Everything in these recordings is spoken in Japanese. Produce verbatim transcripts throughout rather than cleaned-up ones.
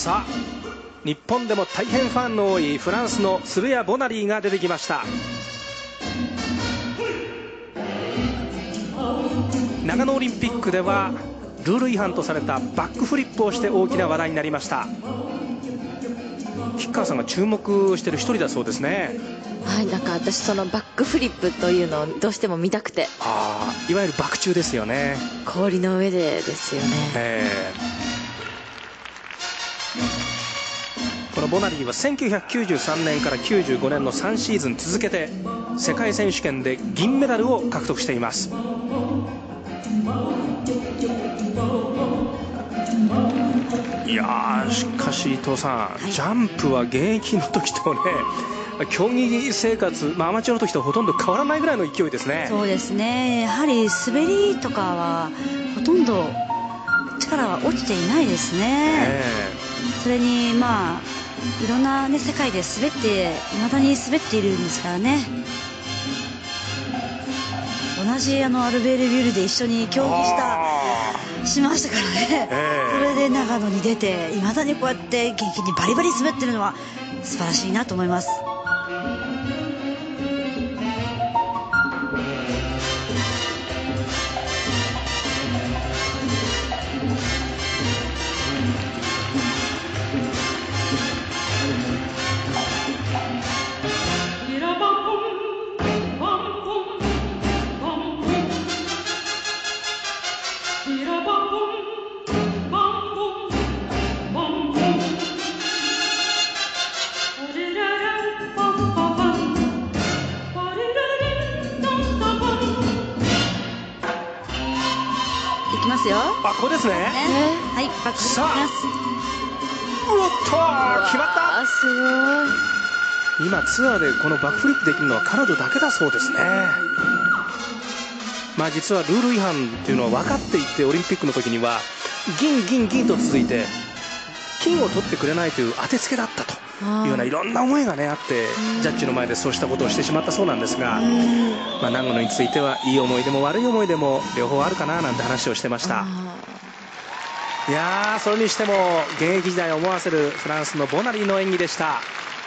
さあ日本でも大変ファンの多いフランスのスルヤ・ボナリーが出てきました。長野オリンピックではルール違反とされたバックフリップをして大きな話題になりました。吉川さんが注目している一人だそうですね。 はい、なんか私そのバックフリップというのをどうしても見たくて。 ああ、いわゆるバク宙ですよね。 氷の上でですよね。 えー、このボナリーはせんきゅうひゃくきゅうじゅうさんねんからきゅうじゅうごねんのさんシーズン続けて世界選手権で銀メダルを獲得しています。いやー、しかし伊藤さん、はい、ジャンプは現役の時とね、競技生活、まあ、アマチュアの時とほとんど変わらないぐらいの勢いですね。 そうですね、やはり滑りとかはほとんど力は落ちていないですね、えー、それにまあいろんな、ね、世界で滑っていまだに滑っているんですからね。同じあのアルベールビュールで一緒に競技したしましたからね、えー、それで長野に出ていまだにこうやって元気にバリバリ滑ってるのは素晴らしいなと思います。 あ、これですね。 はい、バックします。 うおっと、決まった。すごい。今ツアーでこのバックフリップできるのは彼女だけだそうですね。まあ実はルール違反っていうのは分かっていて、オリンピックの時には銀銀銀と続いて金を取ってくれないという当てつけだったというようないろんな思いがねあって、ジャッジの前でそうしたことをしてしまったそうなんですが、まあ長野についてはいい思い出も悪い思い出も両方あるかななんて話をしてました。いやー、それにしても現役時代を思わせるフランスのボナリーの演技でした。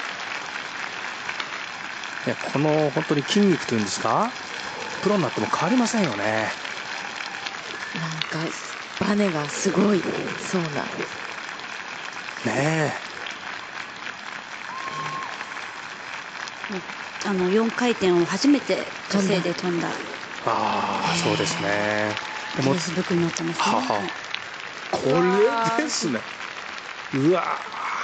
いや、この本当に筋肉というんですか、プロになっても変わりませんよね。 なんかバネがすごいそうなねえ。 あのよんかいてんを初めて女性で飛んだ。 ああ、そうですね。 ギネスブックに載ってますね。 はは、これですね。うわ